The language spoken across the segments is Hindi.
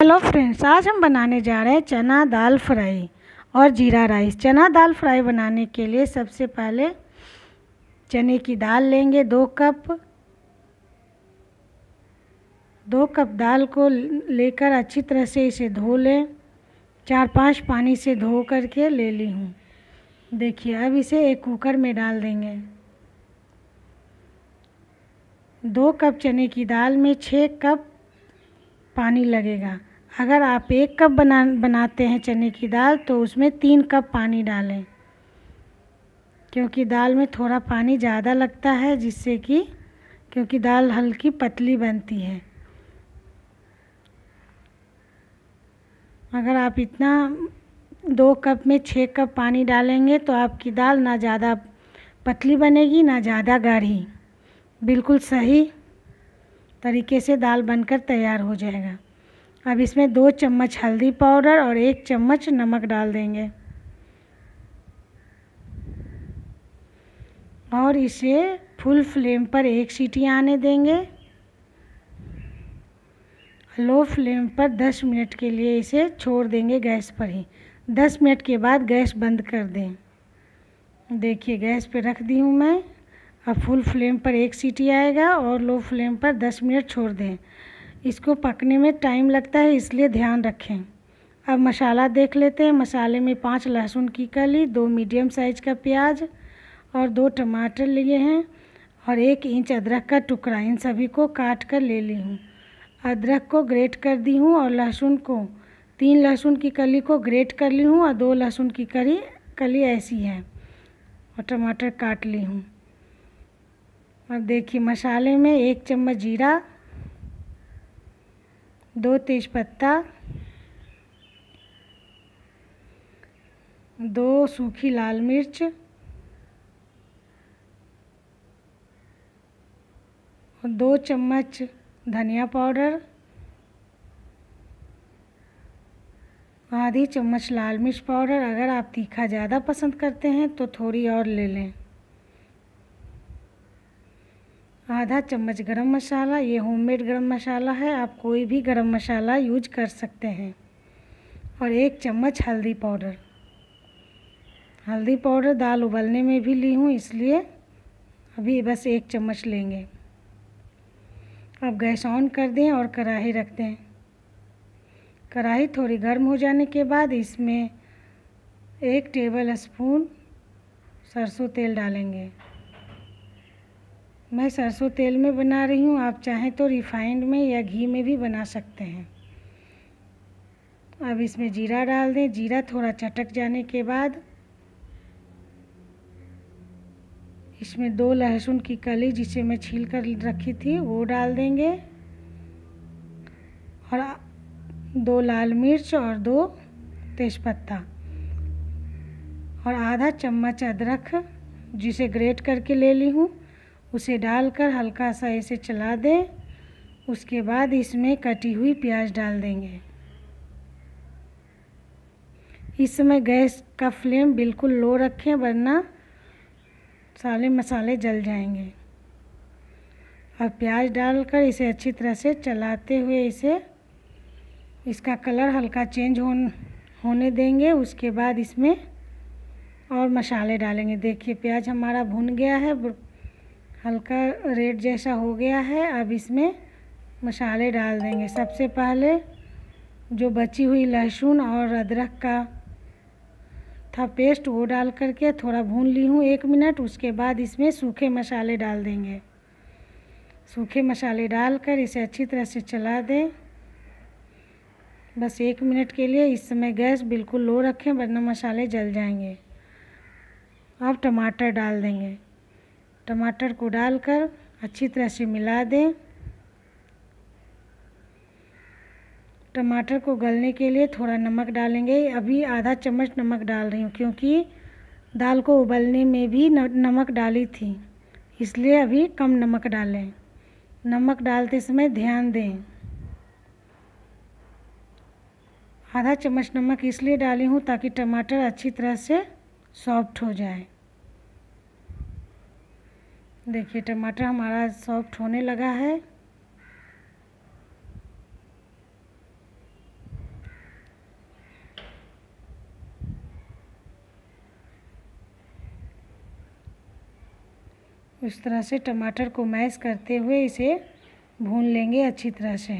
हेलो फ्रेंड्स, आज हम बनाने जा रहे हैं चना दाल फ्राई और जीरा राइस। चना दाल फ्राई बनाने के लिए सबसे पहले चने की दाल लेंगे 2 कप। 2 कप दाल को लेकर अच्छी तरह से इसे धो लें। 4-5 पानी से धो करके ले ली हूँ। देखिए, अब इसे एक कुकर में डाल देंगे। 2 कप चने की दाल में 6 कप पानी लगेगा। अगर आप 1 कप बनाते हैं चने की दाल तो उसमें 3 कप पानी डालें, क्योंकि दाल में थोड़ा पानी ज़्यादा लगता है, क्योंकि दाल हल्की पतली बनती है। अगर आप 2 कप में 6 कप पानी डालेंगे तो आपकी दाल ना ज़्यादा पतली बनेगी ना ज़्यादा गाढ़ी। बिल्कुल सही तरीके से दाल बनकर तैयार हो जाएगा। अब इसमें 2 चम्मच हल्दी पाउडर और 1 चम्मच नमक डाल देंगे और इसे फुल फ्लेम पर 1 सीटी आने देंगे। लो फ्लेम पर 10 मिनट के लिए इसे छोड़ देंगे गैस पर ही। 10 मिनट के बाद गैस बंद कर दें। देखिए, गैस पे रख दी हूँ मैं। अब फुल फ्लेम पर 1 सीटी आएगा और लो फ्लेम पर 10 मिनट छोड़ दें। इसको पकने में टाइम लगता है, इसलिए ध्यान रखें। अब मसाला देख लेते हैं। मसाले में 5 लहसुन की कली, 2 मीडियम साइज़ का प्याज और 2 टमाटर लिए हैं और 1 इंच अदरक का टुकड़ा। इन सभी को काट कर ले ली हूँ। अदरक को ग्रेट कर दी हूँ और 3 लहसुन की कली को ग्रेट कर ली हूँ और 2 लहसुन की कली ऐसी है और टमाटर काट ली हूँ। अब देखिए, मसाले में 1 चम्मच जीरा, 2 तेज़पत्ता, 2 सूखी लाल मिर्च और 2 चम्मच धनिया पाउडर, आधी चम्मच लाल मिर्च पाउडर। अगर आप तीखा ज़्यादा पसंद करते हैं तो थोड़ी और ले लें। आधा चम्मच गरम मसाला, ये होममेड गरम मसाला है, आप कोई भी गरम मसाला यूज कर सकते हैं। और 1 चम्मच हल्दी पाउडर। हल्दी पाउडर दाल उबलने में भी ली हूँ, इसलिए अभी बस 1 चम्मच लेंगे। अब गैस ऑन कर दें और कढ़ाई रख दें। कढ़ाई थोड़ी गर्म हो जाने के बाद इसमें 1 टेबल स्पून सरसों तेल डालेंगे। मैं सरसों तेल में बना रही हूँ, आप चाहें तो रिफाइंड में या घी में भी बना सकते हैं। अब इसमें जीरा डाल दें। जीरा थोड़ा चटक जाने के बाद इसमें 2 लहसुन की कली, जिसे मैं छील कर रखी थी, वो डाल देंगे और 2 लाल मिर्च और 2 तेज़पत्ता और आधा चम्मच अदरक, जिसे ग्रेट करके ले ली हूँ, उसे डालकर हल्का सा इसे चला दें। उसके बाद इसमें कटी हुई प्याज डाल देंगे। इस समय गैस का फ्लेम बिल्कुल लो रखें, वरना सारे मसाले जल जाएंगे। अब प्याज डालकर इसे अच्छी तरह से चलाते हुए इसका कलर हल्का चेंज होने देंगे। उसके बाद इसमें और मसाले डालेंगे। देखिए, प्याज हमारा भुन गया है, हल्का रेड जैसा हो गया है। अब इसमें मसाले डाल देंगे। सबसे पहले जो बची हुई लहसुन और अदरक का था पेस्ट, वो डाल करके थोड़ा भून ली हूँ 1 मिनट। उसके बाद इसमें सूखे मसाले डाल देंगे। सूखे मसाले डालकर इसे अच्छी तरह से चला दें, बस 1 मिनट के लिए। इस समय गैस बिल्कुल लो रखें, वरना मसाले जल जाएंगे। अब टमाटर डाल देंगे। टमाटर को डालकर अच्छी तरह से मिला दें। टमाटर को गलने के लिए थोड़ा नमक डालेंगे। अभी आधा चम्मच नमक डाल रही हूँ, क्योंकि दाल को उबलने में भी नमक डाली थी, इसलिए अभी कम नमक डालें। नमक डालते समय ध्यान दें। आधा चम्मच नमक इसलिए डाली हूँ ताकि टमाटर अच्छी तरह से सॉफ्ट हो जाए। देखिए, टमाटर हमारा सॉफ्ट होने लगा है। उस तरह से टमाटर को मैश करते हुए इसे भून लेंगे अच्छी तरह से।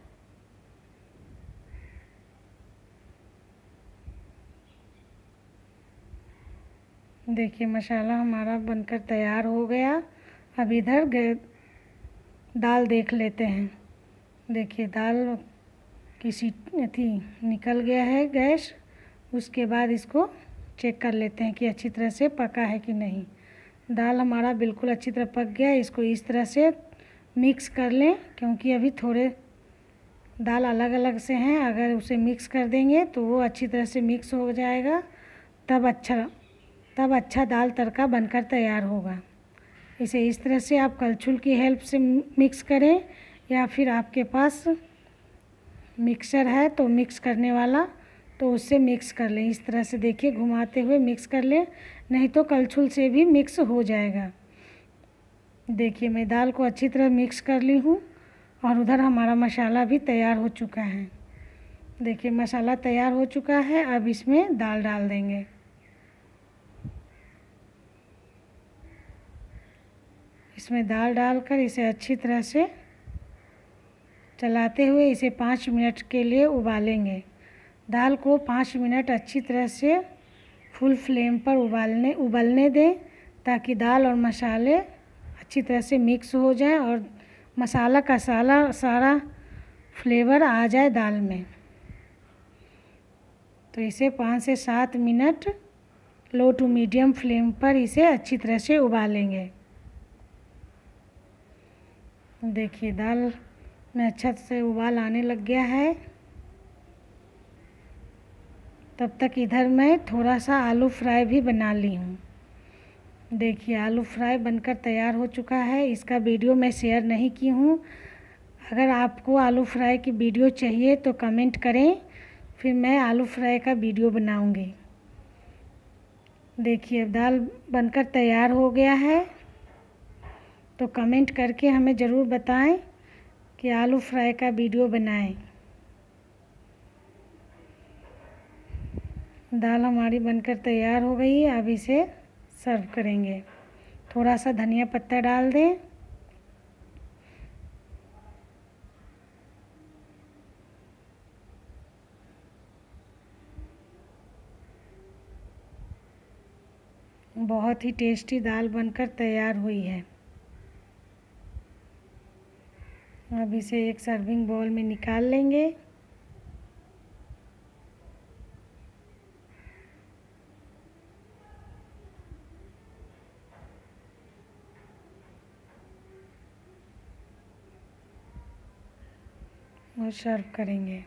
देखिए मसाला हमारा बनकर तैयार हो गया। अब इधर दाल देख लेते हैं। देखिए दाल की सीटी निकल गया है गैस। उसके बाद इसको चेक कर लेते हैं कि अच्छी तरह से पका है कि नहीं। दाल हमारा बिल्कुल अच्छी तरह पक गया। इसको इस तरह से मिक्स कर लें, क्योंकि अभी थोड़े दाल अलग अलग से हैं। अगर उसे मिक्स कर देंगे तो वो अच्छी तरह से मिक्स हो जाएगा, तब अच्छा दाल तड़का बनकर तैयार होगा। इसे इस तरह से आप कलछुल की हेल्प से मिक्स करें, या फिर आपके पास मिक्सर है तो मिक्स करने वाला, तो उससे मिक्स कर लें। इस तरह से देखिए घुमाते हुए मिक्स कर लें, नहीं तो कलछुल से भी मिक्स हो जाएगा। देखिए मैं दाल को अच्छी तरह मिक्स कर ली हूँ और उधर हमारा मसाला भी तैयार हो चुका है। देखिए मसाला तैयार हो चुका है। अब इसमें दाल डाल देंगे। इसमें दाल डालकर इसे अच्छी तरह से चलाते हुए इसे 5 मिनट के लिए उबालेंगे। दाल को 5 मिनट अच्छी तरह से फुल फ्लेम पर उबलने दें, ताकि दाल और मसाले अच्छी तरह से मिक्स हो जाए और मसाला का सारा फ्लेवर आ जाए दाल में। तो इसे 5 से 7 मिनट लो टू मीडियम फ्लेम पर इसे अच्छी तरह से उबालेंगे। देखिए दाल में अच्छा से उबाल आने लग गया है। तब तक इधर मैं थोड़ा सा आलू फ्राई भी बना ली हूँ। देखिए आलू फ्राई बनकर तैयार हो चुका है। इसका वीडियो मैं शेयर नहीं की हूँ। अगर आपको आलू फ्राई की वीडियो चाहिए तो कमेंट करें, फिर मैं आलू फ्राई का वीडियो बनाऊँगी। देखिए दाल बनकर तैयार हो गया है, तो कमेंट करके हमें ज़रूर बताएं कि आलू फ्राई का वीडियो बनाएं। दाल हमारी बनकर तैयार हो गई है। अब इसे सर्व करेंगे। थोड़ा सा धनिया पत्ता डाल दें। बहुत ही टेस्टी दाल बनकर तैयार हुई है। अब इसे एक सर्विंग बाउल में निकाल लेंगे। और सर्व करेंगे।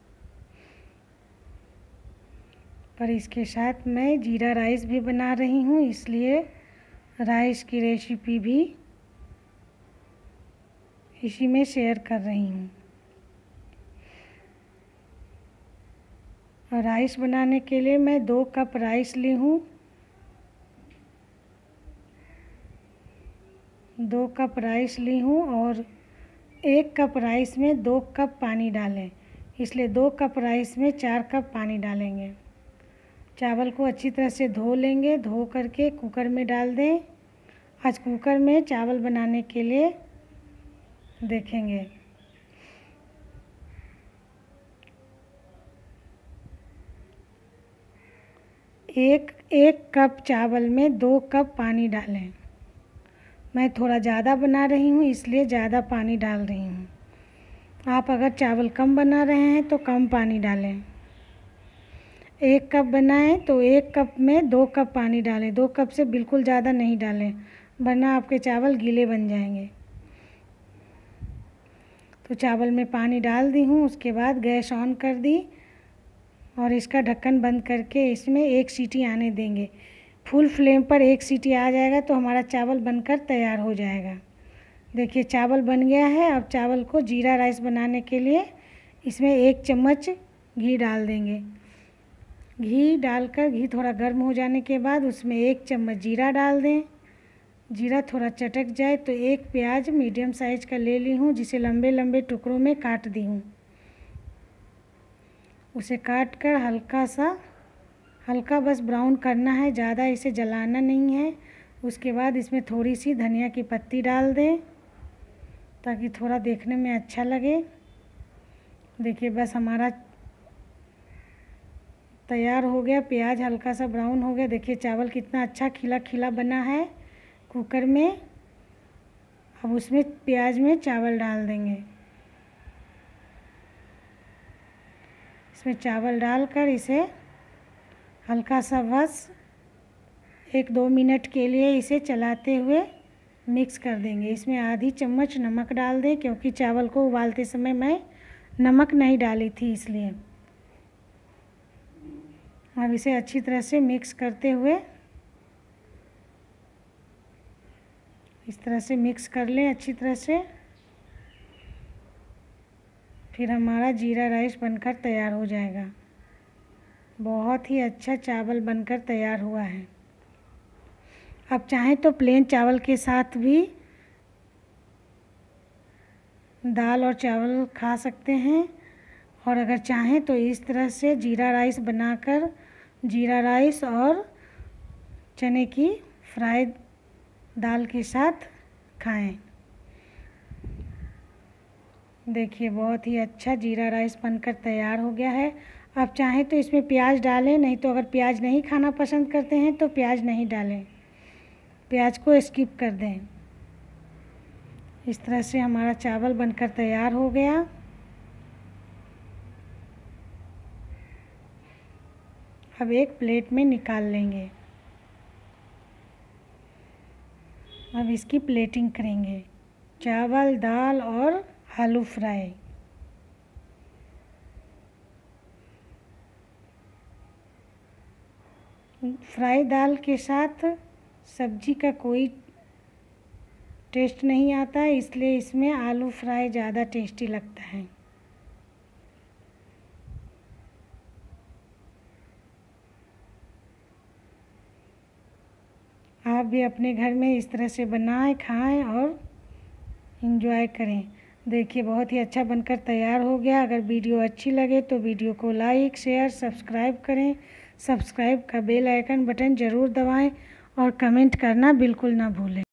पर इसके साथ मैं जीरा राइस भी बना रही हूँ, इसलिए राइस की रेसिपी भी इसी में शेयर कर रही हूँ। और राइस बनाने के लिए मैं 2 कप राइस ली हूँ। 2 कप राइस ली हूँ और 1 कप राइस में 2 कप पानी डालें, इसलिए 2 कप राइस में 4 कप पानी डालेंगे। चावल को अच्छी तरह से धो लेंगे। धो करके कुकर में डाल दें। आज कुकर में चावल बनाने के लिए देखेंगे। एक कप चावल में 2 कप पानी डालें। मैं थोड़ा ज़्यादा बना रही हूँ, इसलिए ज़्यादा पानी डाल रही हूँ। आप अगर चावल कम बना रहे हैं तो कम पानी डालें। 1 कप बनाएं तो 1 कप में 2 कप पानी डालें। 2 कप से बिल्कुल ज़्यादा नहीं डालें, वरना आपके चावल गीले बन जाएंगे। तो चावल में पानी डाल दी हूँ। उसके बाद गैस ऑन कर दी और इसका ढक्कन बंद करके इसमें 1 सीटी आने देंगे। फुल फ्लेम पर 1 सीटी आ जाएगा तो हमारा चावल बनकर तैयार हो जाएगा। देखिए चावल बन गया है। अब चावल को जीरा राइस बनाने के लिए इसमें 1 चम्मच घी डाल देंगे। घी डालकर घी थोड़ा गर्म हो जाने के बाद उसमें 1 चम्मच जीरा डाल दें। जीरा थोड़ा चटक जाए तो 1 प्याज मीडियम साइज का ले ली हूँ, जिसे लंबे लंबे टुकड़ों में काट दी हूँ। उसे काट कर हल्का बस ब्राउन करना है, ज़्यादा इसे जलाना नहीं है। उसके बाद इसमें थोड़ी सी धनिया की पत्ती डाल दें ताकि थोड़ा देखने में अच्छा लगे। देखिए बस हमारा तैयार हो गया। प्याज हल्का सा ब्राउन हो गया। देखिए चावल कितना अच्छा खिला खिला बना है कुकर में। अब उसमें प्याज में चावल डाल देंगे। इसमें चावल डालकर इसे हल्का सा बस 1-2 मिनट के लिए इसे चलाते हुए मिक्स कर देंगे। इसमें आधी चम्मच नमक डाल दें क्योंकि चावल को उबालते समय मैं नमक नहीं डाली थी इसलिए। अब इसे अच्छी तरह से मिक्स करते हुए इस तरह से मिक्स कर लें अच्छी तरह से। फिर हमारा जीरा राइस बनकर तैयार हो जाएगा। बहुत ही अच्छा चावल बनकर तैयार हुआ है। अब चाहें तो प्लेन चावल के साथ भी दाल और चावल खा सकते हैं, और अगर चाहें तो इस तरह से जीरा राइस बनाकर जीरा राइस और चने की फ्राई दाल के साथ खाएं। देखिए बहुत ही अच्छा जीरा राइस बनकर तैयार हो गया है। आप चाहें तो इसमें प्याज डालें, नहीं तो अगर प्याज नहीं खाना पसंद करते हैं तो प्याज नहीं डालें, प्याज को स्किप कर दें। इस तरह से हमारा चावल बनकर तैयार हो गया। अब एक प्लेट में निकाल लेंगे। अब इसकी प्लेटिंग करेंगे। चावल, दाल और आलू फ्राई। फ्राई दाल के साथ सब्जी का कोई टेस्ट नहीं आता है, इसलिए इसमें आलू फ्राई ज़्यादा टेस्टी लगता है। आप भी अपने घर में इस तरह से बनाएं, खाएं और एंजॉय करें। देखिए बहुत ही अच्छा बनकर तैयार हो गया। अगर वीडियो अच्छी लगे तो वीडियो को लाइक, शेयर, सब्सक्राइब करें। सब्सक्राइब का बेल आइकन बटन ज़रूर दबाएं और कमेंट करना बिल्कुल ना भूलें।